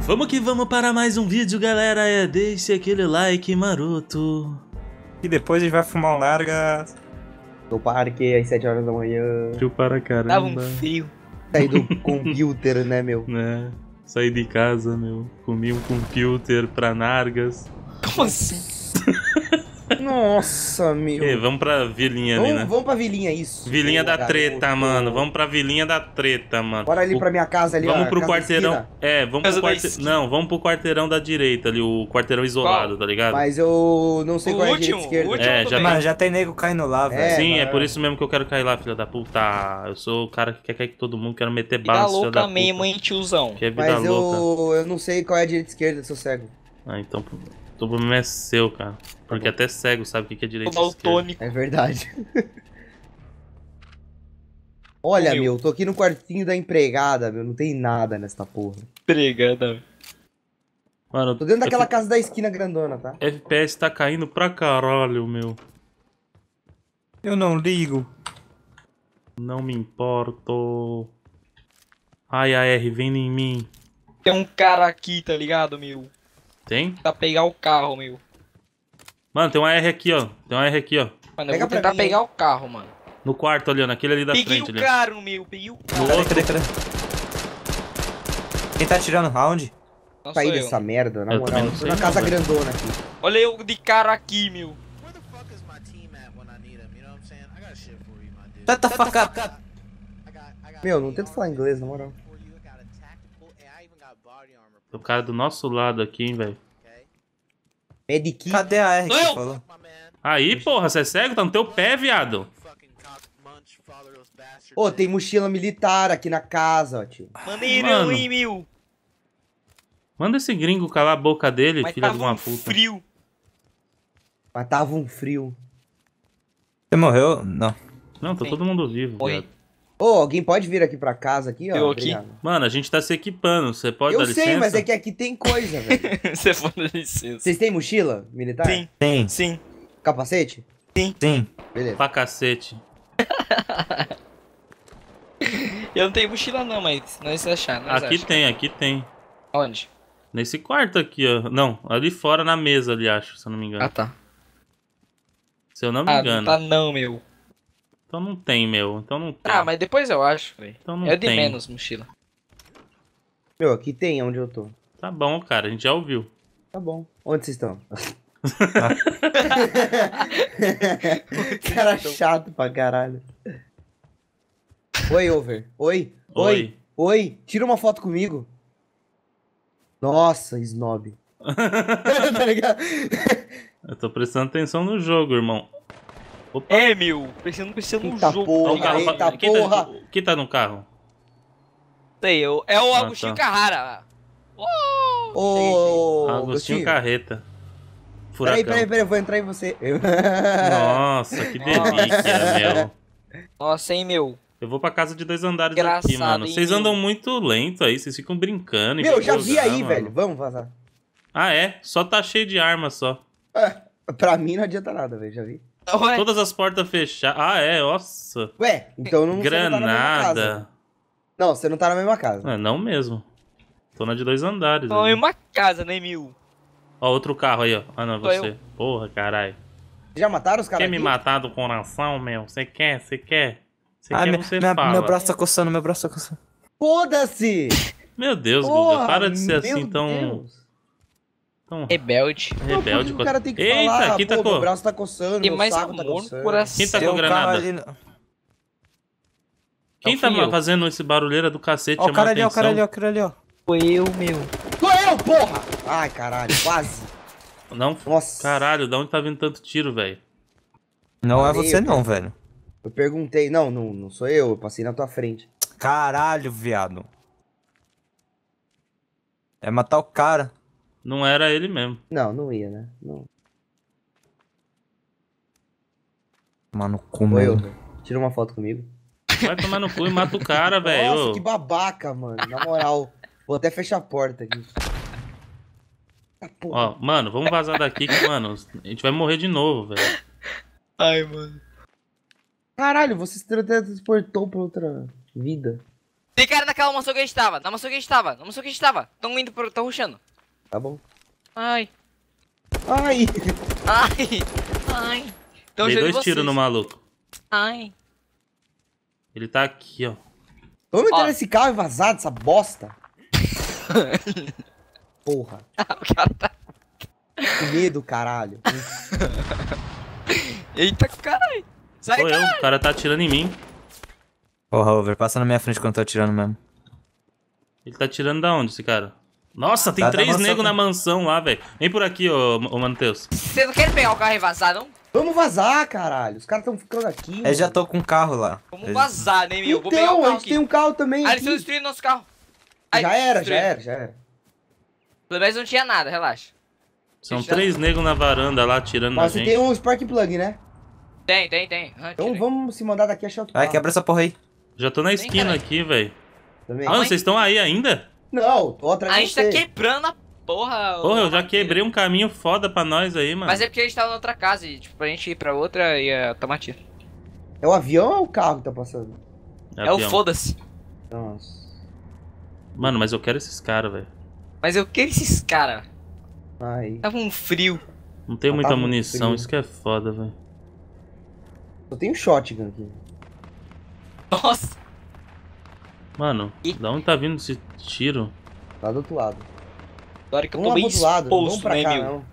Vamos que vamos para mais um vídeo, galera. Deixe aquele like maroto. E depois a gente vai fumar um larga. No parque às 7 horas da manhã. Frio para caramba. Tava um frio. Saí do computer, né, meu? Né? Saí de casa, meu. Comi um computer pra nargas. Como assim? Nossa, meu. E vamos pra vilinha ali, né? Vamos pra vilinha, isso. Vilinha Boa, da treta, garoto. mano. Vamos pra vilinha da treta, mano. Bora ali pra minha casa ali, Vamos ó, pro casa da quarteirão. esquina. É, vamos Casa pro da quarteirão. esquina. Não, vamos pro quarteirão da direita ali, o quarteirão isolado, tá ligado? Mas eu não sei O qual é a último, direita e esquerda. o último É, também. já Mano, já tem nego caindo lá, velho. É, Sim, é mano. por isso mesmo que eu quero cair lá, filha da puta. Eu sou o cara que quer cair com todo mundo, quero meter Vida bala, filha da louca puta. mesmo, hein, tiozão. Que é vida Mas louca. eu não sei qual é a direita e esquerda, sou cego. Ah, então o problema é seu, cara. Porque até cego sabe o que é direita e Vou dar o esquerda. tônico. É verdade. Olha, Meu. meu, tô aqui no quartinho da empregada, meu. Não tem nada nessa porra. Pregada. Mano, Tô dentro daquela eu casa da esquina grandona, tá? fico- FPS tá caindo pra caralho, meu. Eu não ligo. Não me importo. Ai, AR, vem em mim. Tem um cara aqui, tá ligado, meu? Tem? Tá pegar o carro, meu. Mano, tem um AR aqui, ó. Tem um AR aqui, ó. Mano, eu Pega vou pra tentar mim, pegar hein? o carro, mano. No quarto ali, ó. Naquele ali da Peguei frente o ali. ó. cara, meu. Peguei o cara. Cadê? Quem tá tirando round? Não sou Sair eu. dessa merda, na Eu moral. também não Tô sei na não, casa velho. grandona aqui. Olha eu de cara aqui, meu. Where the fuck is my team at when I need them? You know what I'm saying? I got shit for you, my dude. Shut the fuck up. I got Meu, não tenta falar inglês, na moral. for you. I got a tactical, and I even got body armor. O cara do nosso lado aqui, hein, velho. Okay, Medikit. Cadê a R que Não, você eu- falou? my man. Aí, porra, você é cego? Tá no teu pé, viado. Fucking cock munch, father those bastards. Ô, tem mochila militar aqui na casa, ó, tio. Maneirão, Mano. hein, meu. Manda esse gringo calar a boca dele, Mas filha de tava uma um puta. frio. Mas tava um frio. Você morreu? Não. Não, tá Sim. todo mundo vivo, Oi. viado. Ô, alguém pode vir aqui pra casa aqui, ó? Eu aqui? Obrigado. Mano, a gente tá se equipando. Você pode Eu dar sei, licença? mas é que aqui tem coisa, velho. Você foi na licença. Vocês têm mochila militar? Sim, Tem. sim. Capacete? Sim. Beleza. Pra cacete. Eu não tenho mochila não, mas se nós achar, nós Aqui acha. tem, aqui tem. Onde? Nesse quarto aqui, ó. Não, ali fora na mesa ali, acho, se eu não me engano. Ah, tá. Se eu não me Ah, engano. não tá não, meu. Então não tem, meu. Então não tem. Ah, mas depois eu acho, velho. Então não É de tem. menos mochila. Meu, aqui tem onde eu tô. Tá bom, cara, a gente já ouviu. Tá bom. Onde vocês estão? Cara chato pra caralho. Oi, Over. Oi. Oi. Oi. Tira uma foto comigo. Nossa, snob. Tá ligado? Eu tô prestando atenção no jogo, irmão. Opa. É, meu. Precisa no Eita jogo. porra, Ó, o carro, eita quem, porra. quem tá no carro? Sei, é o Ah, Agostinho tá. Carrara. Oh, Ô, Agostinho Carreta. Peraí, Furacão. eu vou entrar em você. Nossa, que delícia, meu. Nossa, hein, meu. Eu vou pra casa de 2 andares aqui, Engraçado, mano. hein, Vocês meu? andam muito lento aí, vocês ficam brincando. e Meu, vão já vi jogar, aí, mano. velho. Vamos vazar. Ah, é? Só tá cheio de arma só. Pra mim não adianta nada, velho. Já vi. Ué, Todas as portas fechadas. Ah, é? Nossa. Ué, então não, você não tá na mesma casa. Granada. Não, você não tá na mesma casa. É, não mesmo. Tô na de 2 andares. não, ali. em uma casa, né, meu? Ó, outro carro aí, ó. Ah, não, Sou você. eu. Porra, caralho. Já mataram os caras Quer aqui? me matar do coração, meu? Você quer? Você quer? Você Ah, quer, você fala. meu braço tá coçando, meu braço tá coçando. Foda-se! Meu Deus, Porra, Guga. Para de ser meu assim tão Deus. Rebelde. Não, por rebelde. que o cara tem que Eita, falar, quem pô, tacou? meu braço tá coçando, Tem meu mais saco tá amor no coçando. coração. Quem tá Tem com um carro granada? ali. Quem Não tá fui eu. fazendo esse barulheira do cacete? Ó, o cara ali, ó, o chamando cara ali, ó, atenção? o cara ali, ó. Foi eu, meu. Sou eu, porra! Ai, caralho, quase. Não, Nossa. caralho, de onde tá vindo tanto tiro, velho? Não é Valeu, você não, cara. velho. Eu perguntei, não sou eu passei na tua frente. Caralho, viado. É matar o cara. Não era ele mesmo. Não ia, né? Não. Mano, Oi, comeu. Over. Tira uma foto comigo. Vai tomar no cu e mata o cara, velho. Nossa, que babaca, mano. Na moral. Vou até fechar a porta aqui. Ah, porra. Ó, mano, vamos vazar daqui que, mano, a gente vai morrer de novo, velho. Ai, mano. Caralho, você se transportou pra outra vida. Tem cara naquela mansão que a gente tava. Na mansão que a gente tava. Na mansão que a gente tava. Tão indo pro... Tão rushando. Tá bom. Ai. Ai! Ai. Ai. Tão Dei jogando 2 tiros vocês. no maluco. Ai. Ele tá aqui, ó. Vamos entrar Ó. nesse carro e vazar dessa bosta. Porra. O cara tá... Que medo, caralho. Eita, caralho. Sai, Sou eu, cara. o cara tá atirando em mim. Porra, Over, passa na minha frente quando eu tô atirando mesmo. Ele tá atirando da onde, esse cara? Nossa, tem Tá da 3 mansão negros na também. mansão lá, velho. Vem por aqui, ô Matheus. Vocês não querem pegar o carro e vazar, não? Vamos vazar, caralho. Os caras tão ficando aqui. Eu já mano. tô com um carro lá. Vamos vazar, né, meu? Vou pegar Então, o a carro gente aqui. tem um carro também. Ah, eles aqui. estão destruindo nosso carro. Ai, Já era, já destruíram. era, já era. Pelo menos não tinha nada, relaxa. São Já- 3 negros na varanda lá atirando na Mas você gente. tem um spark plug, né? Tem. Ah, Então tirei. vamos se mandar daqui achar outro Vai, carro. quebra essa porra aí. Já tô na esquina caralho. aqui, velho. Também. Ah, vocês estão aí ainda? Não, tô atrás A de gente você. tá quebrando a porra. Porra, eu já Matheus. quebrei um caminho foda pra nós aí, mano. Mas é porque a gente tava na outra casa e, tipo, pra gente ir pra outra ia tomar tiro. É o avião ou é o carro que tá passando? É o avião. foda-se. Nossa. Mano, mas eu quero esses caras, velho. Mas eu quero esses caras. Ai. Tava um frio. Não tem Ah, muita tá muito munição, frio. isso que é foda, velho. Só tem um shotgun aqui. Nossa. Mano, Ih. da onde tá vindo esse tiro? Lá do outro lado. Da hora que eu Vamos tô lá bem pro outro lado. Não vamos exposto, pra né, cá, meu? não.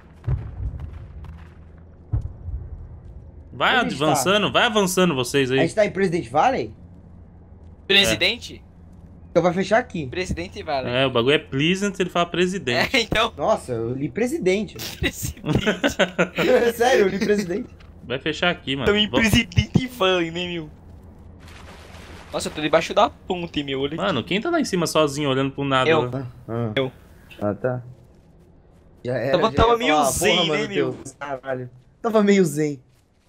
Vai Onde está? avançando, vai avançando vocês A aí. gente tá em President Valley? Presidente? Então vai fechar aqui. Presidente vale. É, o bagulho é Pleasant, ele fala presidente. É, então. Nossa, eu li presidente. Presidente. Sério, eu li presidente. Vai fechar aqui, mano. Também Vamos- presidente vale, né, meu? Nossa, eu tô debaixo da ponte, meu. Olha aqui. Mano, quem tá lá em cima sozinho olhando pro nada? Eu. lá? Eu. Ah, tá. Já era, Tava ia meio falar, zen, porra, né, mano, meu? Deus, caralho. Tava meio zen.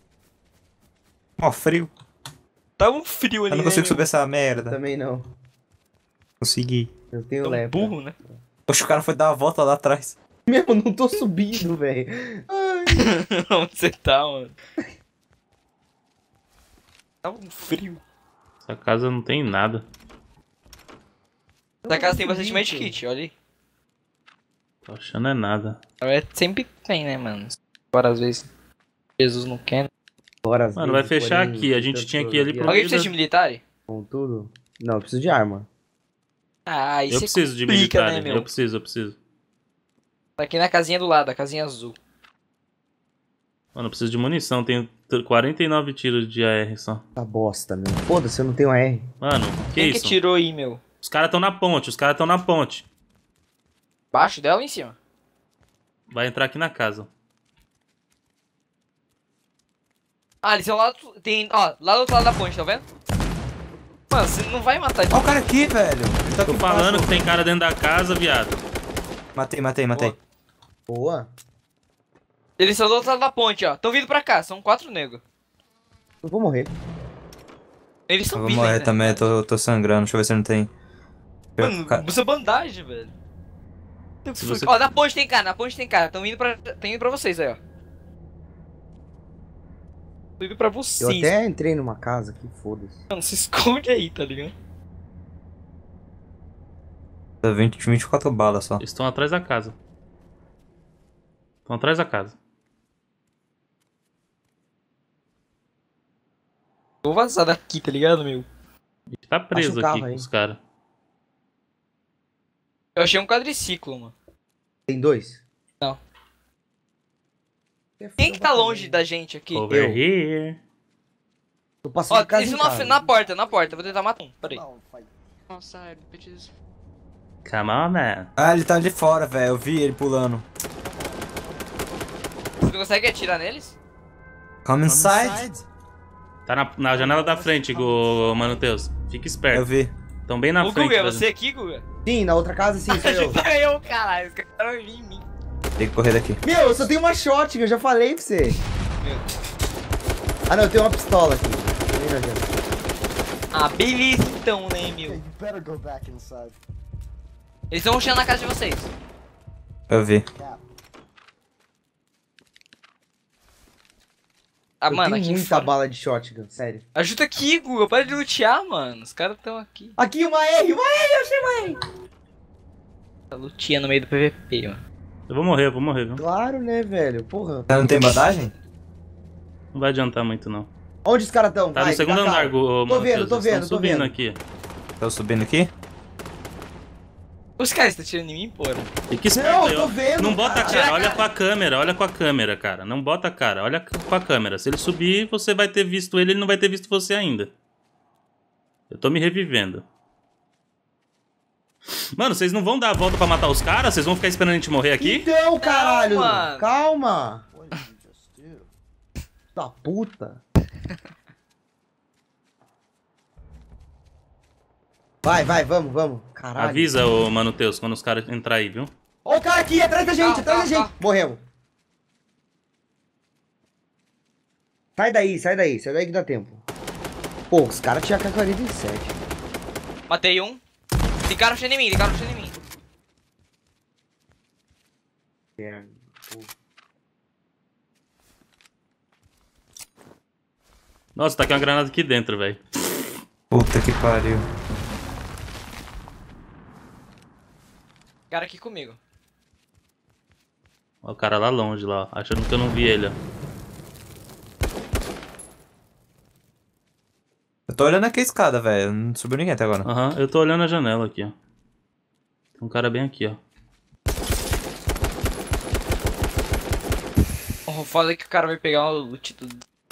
Ó, frio. Tava um frio ali, Eu não consigo né, subir essa merda. Também não. Consegui. Eu tenho meu? lepra. Burro, né? Poxa, o cara foi dar uma volta lá atrás. Meu, não tô subindo, velho. Onde você tá, mano? Tava um frio. Essa casa não tem nada. Essa casa tem bastante medkit, olha aí. Tô achando é nada. É, sempre tem, né, mano? Agora às vezes Jesus não quer. Né? Bora, Mano, vai fechar aqui. A gente tinha que ir ali pro- Alguém precisa de militar? Com tudo? Não, eu preciso de arma. Ah, isso Eu preciso de complica, militar. né, meu? Eu preciso. Tá aqui na casinha do lado, a casinha azul. Mano, eu preciso de munição. Tenho 49 tiros de AR só. Tá bosta, meu. Foda-se, eu não tenho AR. Mano, que Quem que isso? tirou aí, meu? Os caras tão na ponte, Baixo dela ou em cima? Vai entrar aqui na casa. Ah, eles são lá do... Tem, ó, lá do outro lado da ponte, tá vendo? Mano, você não vai matar. Ó o cara aqui, velho. Ele tá Tô aqui falando embaixo. que tem cara dentro da casa, viado. Matei. Boa. Eles são do outro lado da ponte, ó. Tão vindo pra cá, são 4 negros. Eu vou morrer. Eles Eu são vou vivos morrer ainda. também, tô sangrando. Deixa eu ver se não tem. Mano, Cara, usa bandagem, velho. Se você- Ó, na ponte tem cara, Tão indo pra vocês aí, ó. Tô indo pra Eu vocês. até entrei numa casa aqui, foda-se. Mano, se esconde aí, tá ligado? tá 24 balas só. Eles estão atrás da casa. Estão atrás da casa. Vou vazar daqui, tá ligado, meu? A gente tá preso Acha o carro aqui com aí. os caras. Eu achei um quadriciclo, mano. Tem 2? Não. Quem que tá longe da gente aqui? Over here. Tô passando Ó, de casa isso em casa. na porta. Vou tentar matar um. Peraí. Outside, bitches. Come on, man. Ah, ele tá ali fora, velho. Eu vi ele pulando. Você consegue atirar neles? Come inside. Tá na janela da frente, Mano Teus. Fica Eu esperto. vi. Tão bem na Ô, frente. Guga, é velho. você aqui, Guga? Sim, na outra casa sim, sou eu. Tá eu, caralho. Os caras vão vir em mim. Tem que correr daqui. Meu, eu só tenho uma shotgun, eu já falei pra você. Meu. Ah não, eu tenho uma pistola aqui. Nem não adianta. Ah, beleza então, né, meu? You better go back inside. Eles estão rushando na casa de vocês. Eu vi. Cap. Ah, Eu mano, tenho aqui muita fora. bala de shotgun, sério. Ajuda aqui, Google. Para de lutear, mano. Os caras tão aqui. Aqui, uma R, eu achei uma R. Tá luteando no meio do PVP, mano. Eu vou morrer, viu? Claro, né, velho? Porra. Não tem bandagem? Não vai adiantar muito, não. Onde os caras estão? Tá no segundo andar, Tô vendo, tô vendo, tô subindo vendo. aqui. Tô subindo aqui? Os caras estão tirando em mim, porra. Fique esperto Não, aí, tô ó. vendo, Não bota a cara. cara, olha com a câmera, cara. Não bota a cara, olha com a câmera. Se ele subir, você vai ter visto ele não vai ter visto você ainda. Eu tô me revivendo. Mano, vocês não vão dar a volta pra matar os caras? Vocês vão ficar esperando a gente morrer aqui? Então, caralho. mano. Calma. Da puta. Vai, vamos. Caralho. Avisa, ô Mano Teus, quando os caras entrar aí, viu? Ó o cara aqui, atrás da gente, Tá. Morremos. Sai daí que dá tempo. Pô, os caras tinham K-47. Matei um. Ficaram rushando em mim. Nossa, tá aqui uma granada aqui dentro, velho. Puta que pariu. Cara aqui comigo. Ó, o cara lá longe, lá, ó, achando que eu não vi ele, ó. Eu tô olhando aqui a escada, velho. Não subiu ninguém até agora. Aham, eu tô olhando a janela aqui, ó. Tem um cara bem aqui, ó. Oh, foda que o cara vai pegar o loot tudo.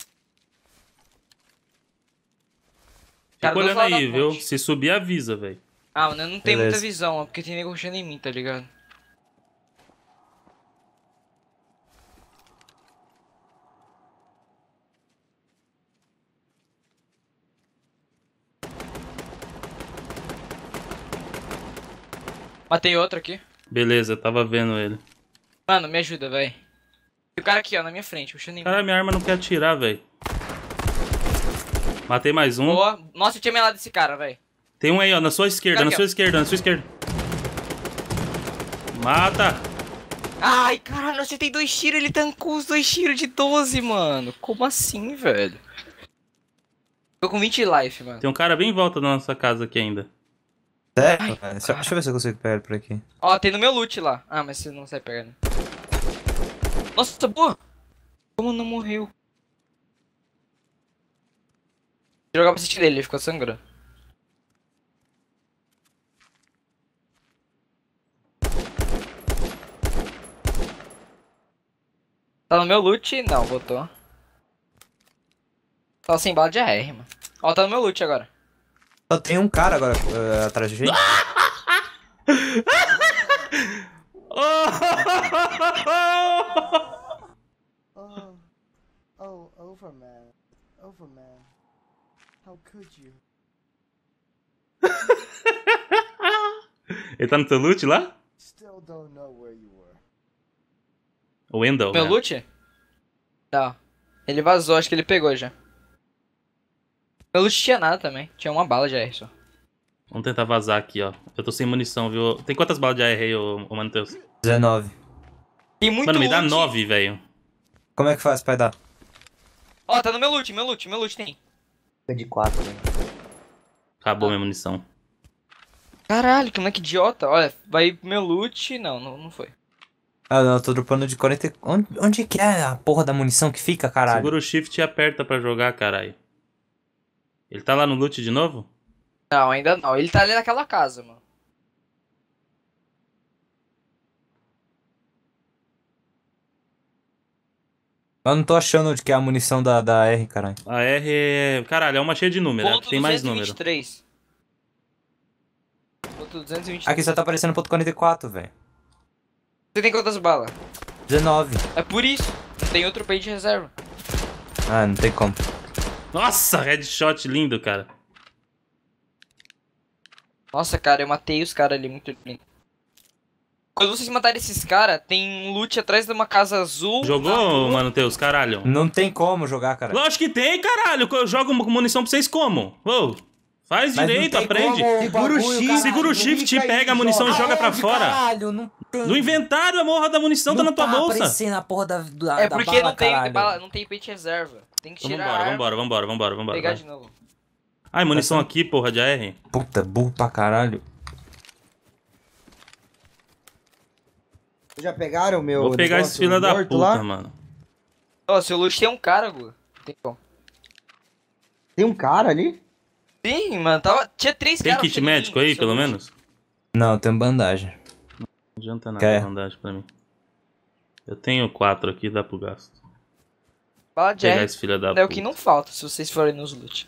Fica do outro olhando lado aí, da viu? ponte. Se subir, avisa, velho. Ah, mano, eu não tenho Beleza. muita visão, ó, porque tem nego rushando em mim, tá ligado? Matei outro aqui. Beleza, eu tava vendo ele. Mano, me ajuda, véi. E o cara aqui, ó, na minha frente, puxando em mim. Cara, minha arma não quer atirar, velho. Matei mais um. Boa. Nossa, eu tinha melado esse cara, véi. Tem um aí, ó, na sua esquerda, Cara na aqui, sua ó. esquerda, na sua esquerda. Mata! Ai, caralho, eu acertei 2 tiros, ele tancou os 2 tiros de 12, mano. Como assim, velho? Tô com 20 life, mano. Tem um cara bem em volta da nossa casa aqui ainda. Sério? velho? Deixa eu ver se eu consigo pegar ele por aqui. Ó, tem no meu loot lá. Ah, mas você não sai pegando. Nossa, boa! Como não morreu? Vou jogar pra assistir dele, ele ficou sangrando. Tá no meu loot? Não, botou. Tá sem bala de AR, mano. Ó, tá no meu loot agora. Só tem um cara agora atrás de gente. Overman. How could you? Ele tá no teu loot lá? Still don't know where you were. O Wendell. Meu né? loot? Tá. Ele vazou, acho que ele pegou já. Meu loot tinha nada também. Tinha uma bala de AR só. Vamos tentar vazar aqui, ó. Eu tô sem munição, viu? Tem quantas balas de AR aí, ô Mano Teus? 19. Tem muito Mano, me dá loot. 9, velho. Como é que faz pra dar? Ó, tá no meu loot tem. Fica de 4, né? Acabou minha munição. Caralho, que moleque idiota. Olha, vai pro meu loot. Não foi. Ah, não, eu tô dropando de 40. Onde que é a porra da munição que fica, caralho? Segura o shift e aperta pra jogar, caralho. Ele tá lá no loot de novo? Não, ainda não. Ele tá ali naquela casa, mano. Eu não tô achando onde que é a munição da R, caralho. A R é... Caralho, é uma cheia de número. Ponto Tem mais número. 223. Ponto 223. Aqui só tá aparecendo ponto 44, velho. Você tem quantas balas? 19. É por isso. Não tem outro pente de reserva. Ah, não tem como. Nossa, headshot lindo, cara. Nossa, cara, eu matei os caras ali muito lindo. Quando vocês matarem esses caras, tem um loot atrás de uma casa azul. Jogou, Mano Teus, caralho? Não tem como jogar, cara. Lógico que tem, caralho. Eu jogo munição pra vocês como? Ô, faz Mas direito, não tem aprende. como, Segura o bagulho, shift, caralho. Segura o shift e pega a munição e joga pra fora. Caralho, não tem. No inventário, a morra da munição tá na tua bolsa. Aparecendo a porra da É porque bala, não tem caralho. bala, não tem pente de reserva. Tem que Então tirar a arma, vambora. pegar Vai. de novo. Ai, munição aqui, porra, de AR. Puta, burro pra caralho. Vocês já pegaram o meu Vou pegar negócio esse filho da morto puta, lá? mano. Ó, seu loot tem um cara, Gu. Tem como. Tem um cara ali? Sim, mano, tinha 3 Tem caras. kit em mim, médico aí, seu pelo loot. menos? Não, tem bandagem. Não adianta nada Quer? a bandagem pra mim. Eu tenho 4 aqui, dá pro gasto. Bala de Pegar R esse filho da é puta. o que não falta se vocês forem nos loot.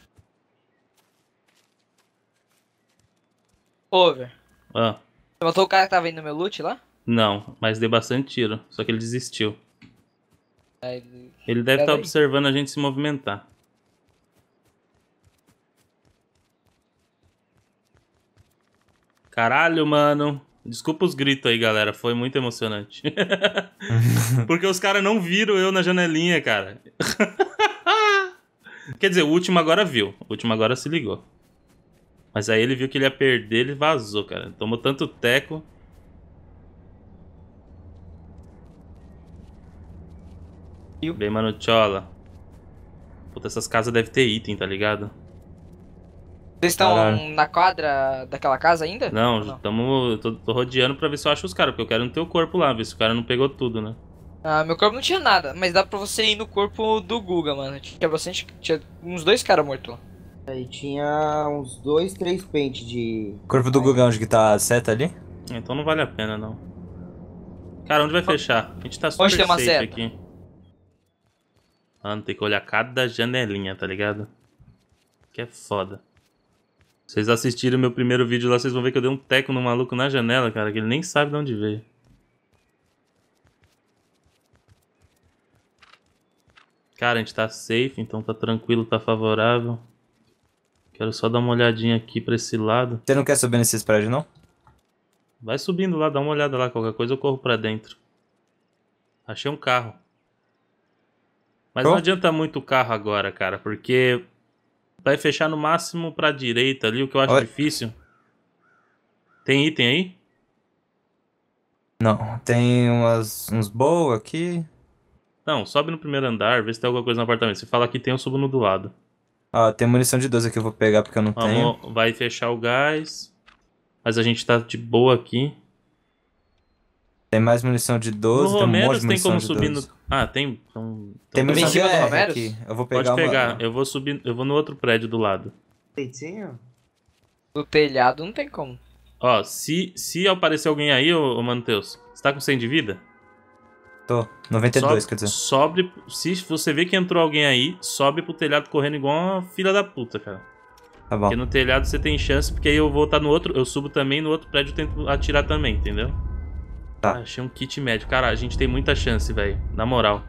Over. Ah, Você matou o cara que tava indo no meu loot lá? não, mas dei bastante tiro. Só que ele desistiu. Aí, Ele deve estar Pera aí. observando a gente se movimentar. Caralho, mano. Desculpa os gritos aí, galera. Foi muito emocionante. Porque os caras não viram eu na janelinha, cara. Quer dizer, o último agora viu. O último agora se ligou. Mas aí ele viu que ele ia perder, ele vazou, cara. Tomou tanto teco. Bem, mano, tchola. Puta, essas casas devem ter item, tá ligado? Vocês estão Caralho. na quadra daquela casa ainda? Não, Ou não? tô rodeando pra ver se eu acho os caras, porque eu quero no teu corpo lá, ver se o cara não pegou tudo, né? Ah, meu corpo não tinha nada, mas dá pra você ir no corpo do Guga, mano. Tinha bastante. Tinha uns 2 caras mortos lá. Aí tinha uns 2, 3 pentes de... Corpo do Guga, onde que tá a seta ali? Então não vale a pena, não. Cara, onde vai fechar? A gente tá super Onde tem uma safe seta? aqui. Mano, tem que olhar cada janelinha, tá ligado? Que é foda. Vocês assistiram meu primeiro vídeo lá, vocês vão ver que eu dei um teco no maluco na janela, cara, que ele nem sabe de onde veio. Cara, a gente tá safe, então tá tranquilo, tá favorável. Quero só dar uma olhadinha aqui pra esse lado. Você não quer subir nesses prédios, não? Vai subindo lá, dá uma olhada lá, qualquer coisa eu corro pra dentro. Achei um carro. Mas Oh. não adianta muito o carro agora, cara, porque vai fechar no máximo pra direita ali, o que eu acho Oi. difícil. Tem item aí? Não, tem uns bowl aqui. Não, sobe no primeiro andar, vê se tem alguma coisa no apartamento. Se fala que tem, eu subo no do lado. Ó, tem munição de 12 que eu vou pegar porque eu não tenho. Vamos, vai fechar o gás. Mas a gente tá de boa aqui. Tem mais munição de 12, No tem um monte Romero de tem munição como de subir 12. no... Ah, tem? Então Tem tudo munição bem. de cima do R Romeros? aqui. Eu vou Pode pegar pegar, uma... eu vou subir, eu vou no outro prédio do lado. Peitinho? No telhado não tem como. Ó, se aparecer alguém aí, ô Matheus, você tá com 100 de vida? Tô, 92, quer dizer. Sobe, se você vê que entrou alguém aí, sobe pro telhado correndo igual uma filha da puta, cara. Tá bom. Porque no telhado você tem chance, porque aí eu vou estar no outro, eu subo também, no outro prédio eu tento atirar também, entendeu? Tá. Ah, achei um kit médico. Cara, a gente tem muita chance, velho. Na moral.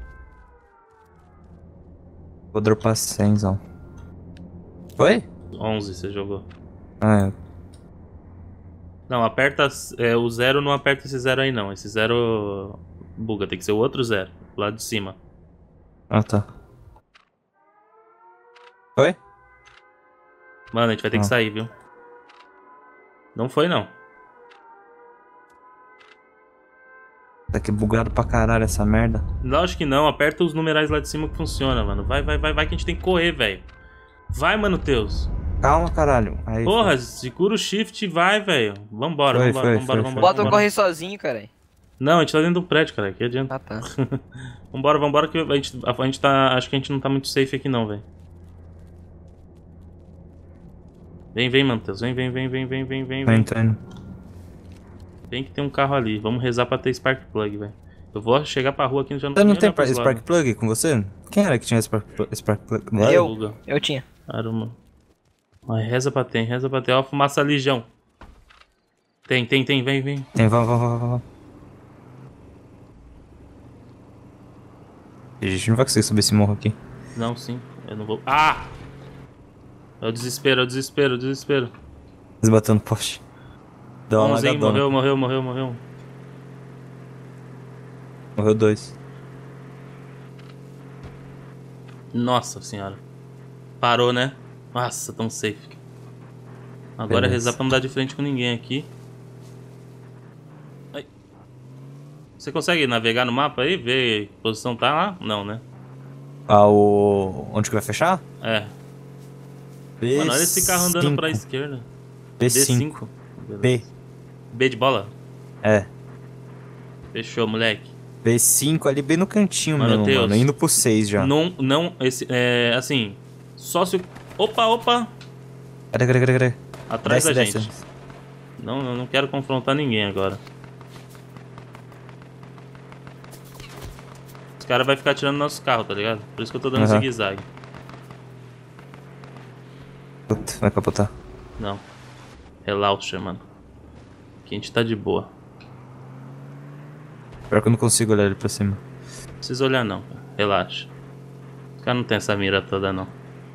Vou dropar 100, ó. Foi? 11 você jogou. Ah, Não, aperta o 0, não aperta esse 0 aí não. Esse 0 buga, tem que ser o outro 0, lá de cima. tá. Foi? Mano, a gente vai ter que sair, viu? Não foi, não. Tá aqui bugado pra caralho essa merda. Lógico que não, aperta os numerais lá de cima que funciona, mano. Vai que a gente tem que correr, velho. Vai, mano, Teus. Calma, caralho. Aí, Porra, segura o shift e vai, velho. Vambora, Foi, vambora, foi, vambora, foi, vambora. Bota eu vambora. correr sozinho, cara. Não, a gente tá dentro do prédio, cara. Que adianta. Ah, tá. Vambora, que a gente tá... Acho que a gente não tá muito safe aqui não, velho. Vem, Matheus. Vem. Tô indo. Vem que tem um carro ali. Vamos rezar pra ter Spark Plug, velho. Eu vou chegar pra rua aqui e já não Você não nem tem olhar pros Spark lados. Plug com você? Quem era que tinha Spark Plug? Eu. Buga. Eu tinha. Caramba. Ai, reza pra ter. Ó, fumaça lijão. Tem. Vem. Tem, vamos. A gente não vai conseguir subir esse morro aqui. Não, sim. Eu não vou... Ah! É o desespero. Eles batendo no poste. Deu uma 11, hein? lagadona. Morreu. Morreu 2. Nossa senhora. Parou, né? Nossa, tão safe. Agora é Beleza. rezar pra não dar de frente com ninguém aqui. Ai. Você consegue navegar no mapa aí? Ver que posição tá lá? Não, né? Onde que vai fechar? É. Mano, olha esse carro andando pra esquerda. B5. Beleza. B. B de bola? É. Fechou, moleque. B5 ali bem no cantinho Mano, mesmo, Deus. mano. Indo pro 6 já. Não, assim, só se o... Opa! Cadê? Atrás Desce, da desce. gente. Não, eu não quero confrontar ninguém agora. Os caras vão ficar tirando nosso carro, tá ligado? Por isso que eu tô dando zigue-zague. Puta, vai capotar. Não. Relaxa, mano. Aqui a gente tá de boa. Pior que eu não consigo olhar ele pra cima. Não precisa olhar não, cara. Relaxa. Os caras não tem essa mira toda não.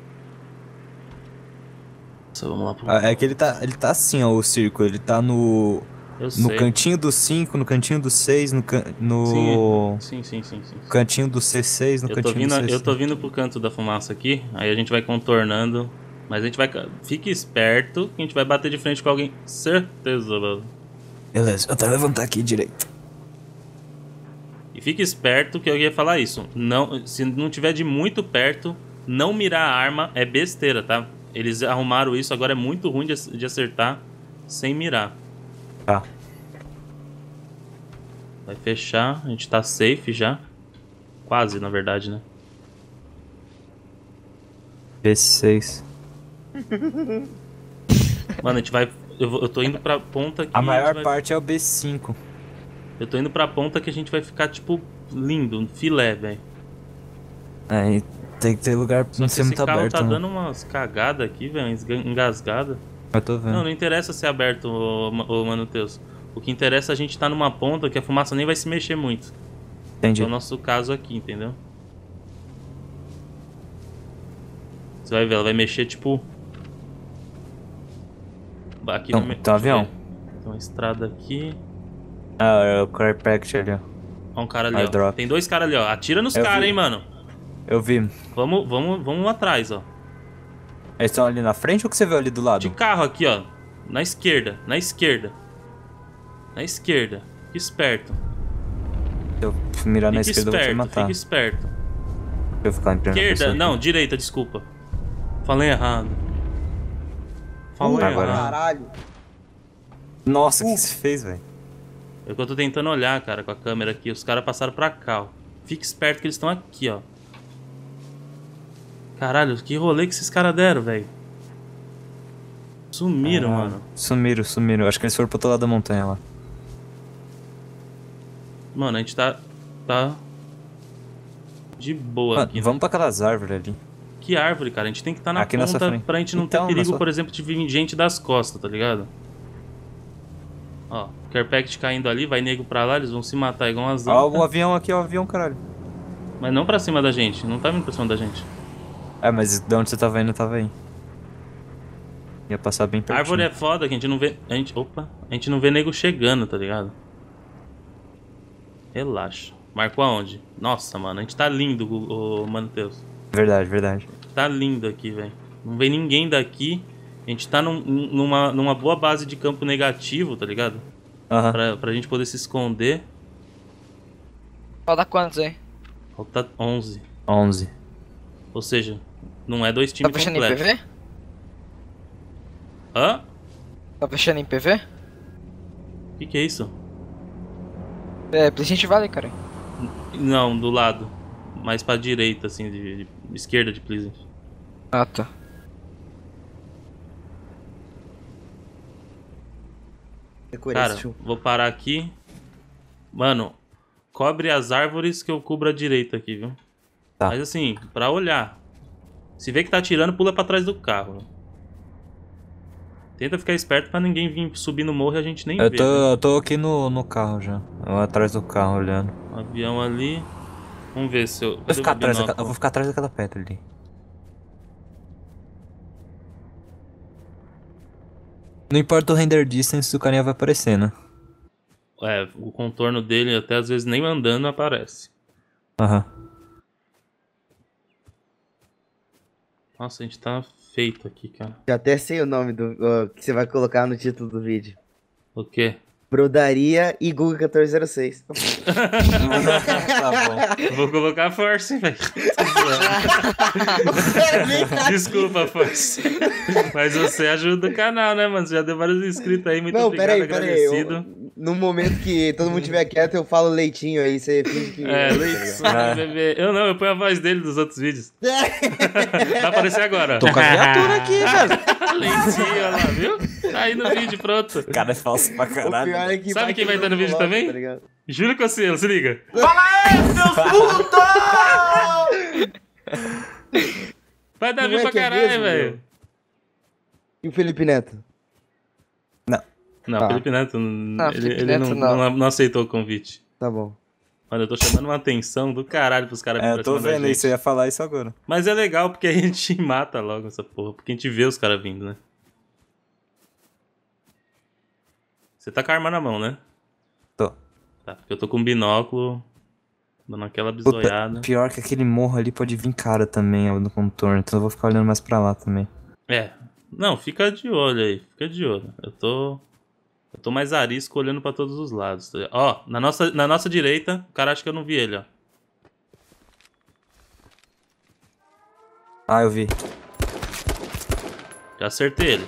Nossa, vamos lá pro... É que ele tá assim, ó, o círculo. Ele tá no sei. cantinho do 5, no cantinho do 6, no Sim. cantinho do C6, no cantinho do C6. Eu tô vindo pro canto da fumaça aqui, aí a gente vai contornando. Mas a gente vai... Fique esperto que a gente vai bater de frente com alguém. Certeza, mano. Beleza, eu até levantar aqui direito. E fique esperto que eu ia falar isso. Não, se não tiver de muito perto, não mirar a arma é besteira, tá? Eles arrumaram isso, agora é muito ruim de acertar sem mirar. Tá. Vai fechar, a gente tá safe já. Quase, na verdade, né? B6. Mano, a gente vai... Eu tô indo pra ponta que A maior vai... parte é o B5. Eu tô indo pra ponta que a gente vai ficar, tipo, lindo, um filé, velho. É, tem que ter lugar pra não ser muito aberto. Esse carro tá né? dando umas cagadas aqui, velho, engasgada. Eu tô vendo. Não interessa ser aberto, ô Mano Teus. O que interessa é a gente tá numa ponta que a fumaça nem vai se mexer muito. Entendi. É o nosso caso aqui, entendeu? Você vai ver, ela vai mexer, tipo... Aqui Então, no... tem um avião. Tem uma estrada aqui. Ah, é o Car Pact ali, ó. Ó um cara ali, ó. Airdrop. Tem dois caras ali, ó. Atira nos Eu caras, vi. hein, mano. Eu vi. Vamos atrás, ó. Eles estão ali na frente ou que você viu ali do lado? De carro aqui, ó. Na esquerda. Fique esperto. Se eu mirar na Fique esquerda, eu vou te matar. Fique esperto. Deixa eu ficar em primeira Esquerda, pessoa não, aqui. direita, desculpa. Falei errado. Falei Agora. errado. Caralho. Nossa, o que você fez, velho? É o que eu tô tentando olhar, cara, com a câmera aqui. Os caras passaram pra cá, ó. Fique esperto que eles estão aqui, ó. Caralho, que rolê que esses caras deram, velho. Sumiram, mano. Sumiram. Acho que eles foram pro outro lado da montanha lá. Mano, a gente tá de boa Mano, aqui, né? vamos pra aquelas árvores ali. Que árvore, cara. A gente tem que estar na Aqui na sua ponta frente. pra gente não Então, ter perigo, na sua- por exemplo, de vir gente das costas, tá ligado? Ó, Carpact caindo ali, vai nego pra lá, eles vão se matar igual umas Ó, antas. o avião aqui, ó, o avião, caralho. Mas não pra cima da gente, não tá vindo pra cima da gente. É, mas de onde você tava indo, eu tava aí. Ia passar bem A pertinho. árvore é foda que a gente não vê. A gente não vê nego chegando, tá ligado? Relaxa. Marcou aonde? Nossa, mano, a gente tá lindo, o Mano Teus. Verdade. Tá lindo aqui, velho. Não vem ninguém daqui. A gente tá numa boa base de campo negativo, tá ligado? Aham. Pra gente poder se esconder. Falta quantos aí? Falta 11. 11. Ou seja, não é dois Tá times fechando em completos. PV? Hã? Tá fechando em PV? O que é isso? É, Pleasant Valley, cara. Não, do lado. Mais pra direita, assim, de esquerda de Pleasant. Ah, tá. Cara, vou parar aqui. Mano, cobre as árvores que eu cubro a direita aqui, viu? Tá. Mas assim, pra olhar. Se vê que tá atirando, pula pra trás do carro. Tenta ficar esperto pra ninguém vir subir no morro e a gente nem Eu ver. Né? tô aqui no carro já. Eu atrás do carro olhando. Um avião ali. Vamos ver se eu... Eu vou ficar atrás daquela pedra ali. Não importa o render distance, o carinha vai aparecer, né? É, o contorno dele até às vezes nem andando aparece. Aham. Nossa, a gente tá feito aqui, cara. Já até sei o nome do que você vai colocar no título do vídeo. O quê? Brodaria e Google 1406. Tá bom. Vou colocar Force, velho. Desculpa, Force. Mas você ajuda o canal, né, mano? Você já deu vários inscritos aí, muito Não, obrigado, peraí. agradecido. No momento que todo mundo estiver quieto, eu falo leitinho aí, você finge que... É, leitinho, bebê. Eu não, eu ponho a voz dele dos outros vídeos. Vai aparecer agora. Tô com a viatura aqui, velho. Leitinho, olha lá, viu? Tá aí no vídeo, pronto. O cara é falso pra O caralho. pior é que Sabe vai quem vai quebrando estar no vídeo logo, também? tá ligado? Júlio Cossielo, se liga. Vai dar view pra Moleque, é caralho, mesmo, velho. meu? E o Felipe Neto? Não, Tá. Felipe Neto, Felipe ele Neto, não aceitou o convite. Tá bom. Olha, eu tô chamando uma atenção do caralho pros caras É, eu tô vendo isso, eu ia falar isso agora. Mas é legal porque a gente mata logo essa porra, porque a gente vê os caras vindo, né? Você tá com a arma na mão, né? Tô. Tá, porque eu tô com um binóculo, dando aquela Puta, bisoiada. pior que aquele morro ali pode vir cara também, ó, no contorno, então eu vou ficar olhando mais pra lá também. É, não, fica de olho aí, fica de olho. Eu tô mais arisco olhando pra todos os lados. Tá ligado? Ó, na nossa direita, o cara acha que eu não vi ele, ó. Ah, eu vi. Já acertei ele.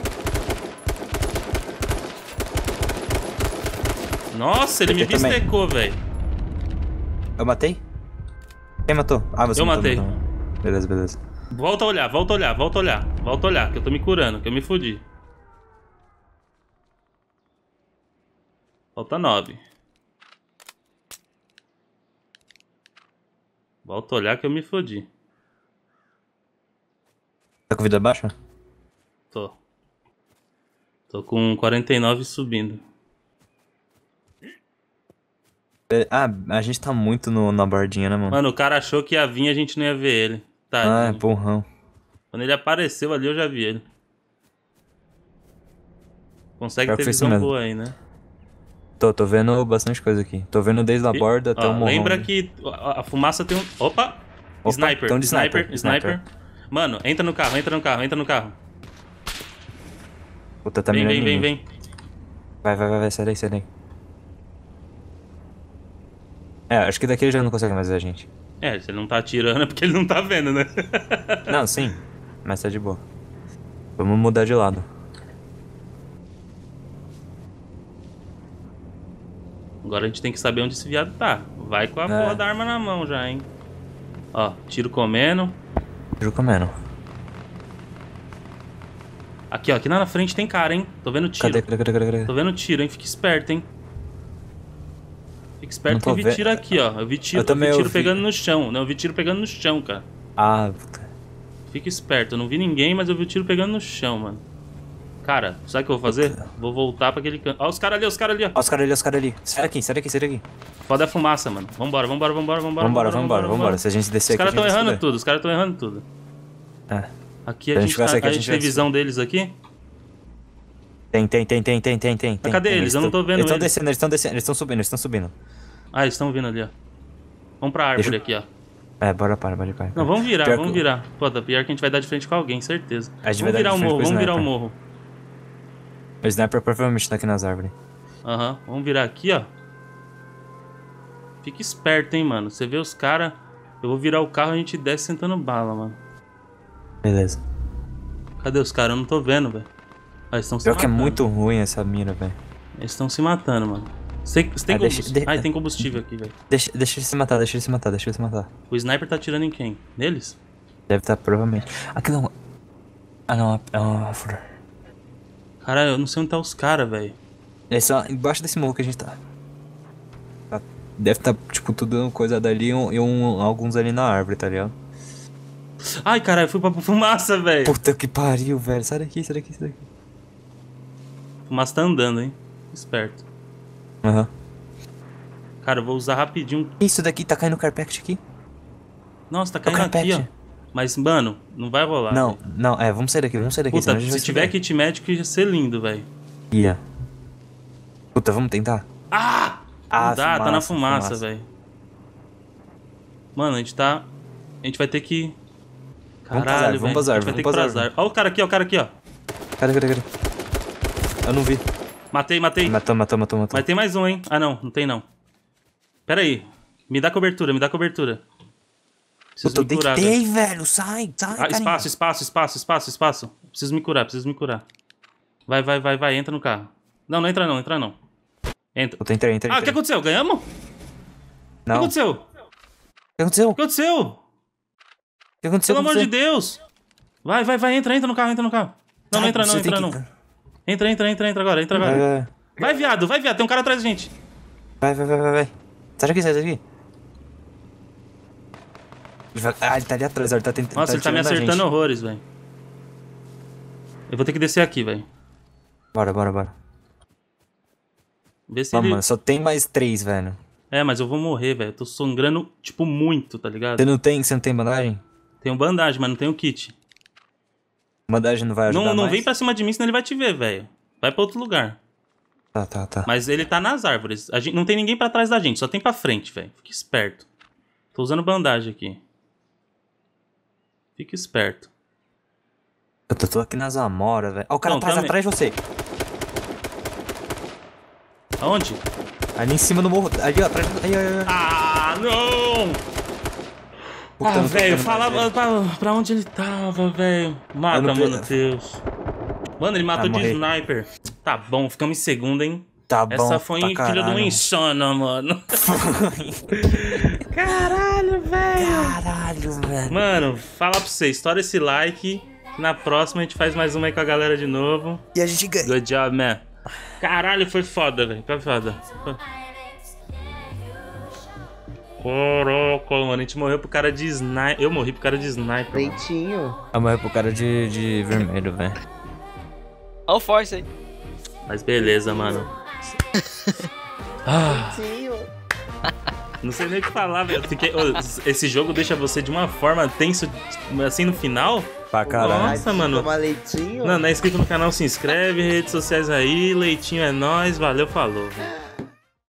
Nossa, ele me Eu também. bistecou, velho. Eu matei? Quem matou? Ah, você Eu matou, matei. então. Beleza, beleza. Volta a olhar, que eu tô me curando, que eu me fudi. Falta 9. Volta a olhar que eu me fodi. Tá com vida baixa? Tô. Tô com 49 subindo. Ah, a gente tá muito na bordinha, né, mano? Mano, o cara achou que ia vir e a gente não ia ver ele. Ah, Tadinho. porrão. Quando ele apareceu ali, eu já vi ele. Consegue Pior ter que foi isso visão mesmo. boa aí, né? Tô vendo bastante coisa aqui. Tô vendo desde a borda até Ó, o morrão. lembra que a fumaça tem um... Opa! Opa, Sniper, tão de sniper. sniper. Mano, entra no carro. Puta, tá Vem. mirando em mim. Vai, sai daí. É, acho que daqui ele já não consegue mais ver a gente. É, se ele não tá atirando é porque ele não tá vendo, né? Não, sim, mas tá de boa. Vamos mudar de lado. Agora a gente tem que saber onde esse viado tá. Vai com a porra da arma na mão já, hein? Ó, tiro comendo. Juro comendo. Aqui, ó, aqui na frente tem cara, hein? Tô vendo tiro. Cadê? Tô vendo tiro, hein? Fica esperto, hein? Fica esperto Não que tô eu vi vendo. tiro aqui, ó. Eu vi tiro também ouvi. pegando no chão. Não, eu vi tiro pegando no chão, cara. Ah, puta. Fica esperto, eu não vi ninguém, mas eu vi o tiro pegando no chão, mano. Cara, sabe o que eu vou fazer? Vou voltar pra aquele canto. Ó, os caras ali, ó. Ó, os caras ali. Sai daqui. Foda a fumaça, mano. Vambora. Vambora. Se a gente descer Os caras aqui, tão a gente errando vai se tudo, os caras tão errando tudo. fuder. É. Aqui Se a gente ficar tá, aqui, a gente tem visão deles aqui. Tem. Mas cadê eles? Eu não tô vendo eles. eles. Eles estão descendo, eles estão subindo. Ah, eles estão vindo ali, ó. Vamos pra árvore aqui, ó. É, bora para. Não, vamos virar, Pior vamos que- virar. Pô, tá pior que a gente vai dar de frente com alguém, certeza. A gente Vamos vai dar virar de o frente morro, com o vamos virar o sniper. morro. O sniper provavelmente tá aqui nas árvores. Aham, vamos virar aqui, ó. Fica esperto, hein, mano. Você vê os caras, eu vou virar o carro e a gente desce sentando bala, mano. Beleza. Cadê os caras? Eu não tô vendo, velho. Ah, eles estão se Pior que é matando. muito ruim essa mira, velho. Eles estão se matando, mano. Você tem Ah, combustível? Ai, tem combustível aqui, velho. Deixa ele se matar. O sniper tá atirando em quem? Neles? Deve estar provavelmente. Aqui não. Ah, não, é uma flor. Caralho, eu não sei onde tá os caras, velho. É só embaixo desse morro que a gente tá. Deve estar, tipo, tudo coisa dali e alguns ali na árvore, tá ligado? Ai, caralho, eu fui pra fumaça, velho. Puta que pariu, velho. Sai daqui. Fumaça tá andando, hein. Esperto. Aham. Cara, eu vou usar rapidinho. Isso daqui tá caindo carpete aqui? Nossa, tá caindo aqui, carpete. ó. Mas, mano, não vai rolar. Não, véio. não, vamos sair daqui, senão Puta, a gente vai se tiver ver. kit médico ia ser lindo, velho. Ia. Puta, vamos tentar? Ah! Ah, Não dá, tá na fumaça. fumaça, velho. Mano, a gente vai ter que... Vamos Caralho, pras velho. árvores, A gente vai ter que ir pras árvores. Ó o cara aqui, ó. Cadê? Eu não vi. Matei. Matou. Mas tem mais um, hein? Ah, não tem não. Pera aí. Me dá cobertura. Preciso me curar, velho. Sai, carinha. Espaço. Preciso me curar. Vai. Entra no carro. Não entra não. Entra. Entrei. Ah, o que aconteceu? Ganhamos? Não. O que aconteceu? O que aconteceu? Pelo amor de Deus. Vai. Entra no carro. Não entra não. Entra agora. Vai, viado. Tem um cara atrás da gente. Vai. Sai daqui. Ele tá ali atrás, ele tá tentando. Nossa, ele tá me acertando horrores, velho. Eu vou ter que descer aqui, velho. Bora. Vê se Não, ele... mano, só tem mais 3, velho. É, mas eu vou morrer, velho. Eu tô sangrando, tipo, muito, tá ligado? Você não tem bandagem? Tenho bandagem, mas não tenho kit. Bandagem não vai ajudar Não mais? vem pra cima de mim, senão ele vai te ver, velho. Vai pra outro lugar. Tá. Mas ele tá nas árvores. Não tem ninguém pra trás da gente, só tem pra frente, velho. Fique esperto. Tô usando bandagem aqui. Fique esperto. Eu tô aqui nas amoras, velho. Ó, o cara atrás de você. Aonde? Ali em cima do morro. Ali, ó, atrás. Aí. Ah, não! Puta, velho, falava pra onde ele tava, velho. Mata, mano, Deus. Mano, ele matou de sniper. Tá bom, ficamos em segundo, hein? Tá bom. Essa foi filha de uma insana, mano. Caralho, velho. Mano, fala pra você, estoura esse like. Na próxima a gente faz mais uma aí com a galera de novo. E a gente ganha. Good job, man. Caralho, foi foda, velho. Foi foda. Caraca, mano, a gente morreu pro cara de sniper. Eu morri pro cara de sniper. Leitinho. Eu morri pro cara de vermelho, velho. Olha o Force aí. Mas beleza, mano. Leitinho. Não sei nem o que falar, velho. Esse jogo deixa você de uma forma tenso assim no final. Pra caralho. Nossa, mano. Toma leitinho. Não é inscrito no canal, se inscreve, redes sociais aí, Leitinho é nóis, valeu, falou, velho.